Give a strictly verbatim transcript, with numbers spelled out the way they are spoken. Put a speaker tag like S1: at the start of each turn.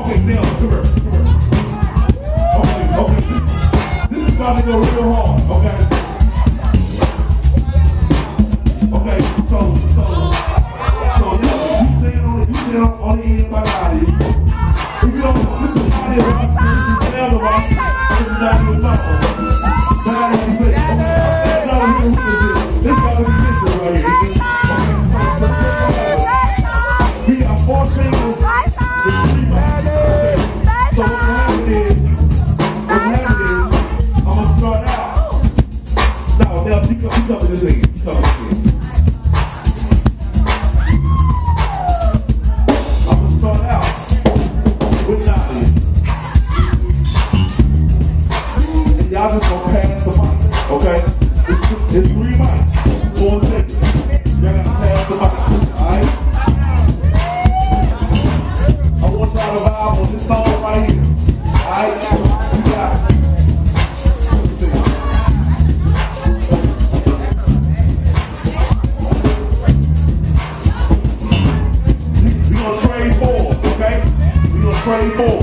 S1: Okay, now, come here, come here. Okay, okay. This is about to go real hard, okay? Okay, so, so, so, yeah, you stand on it, you stand on, on the end of my body. If you don't know, this is body of us, this is the of us, this is not even nothing. But I have to say, okay, now here, who is it? This got to be this one right here. Okay, so, so, so, we got four singles with three bodies. Okay, so what's happening is, what's happening is, I'm going to start out. Now, now, you come, you come to this thing, you come to this thing. Y'all just gonna pass the mic, okay? It's, it's three mics, four seconds. Y'all gotta pass the mic, alright? I want y'all to vibe on this song right here, alright? You got it. We gonna trade four, okay? We gonna trade four.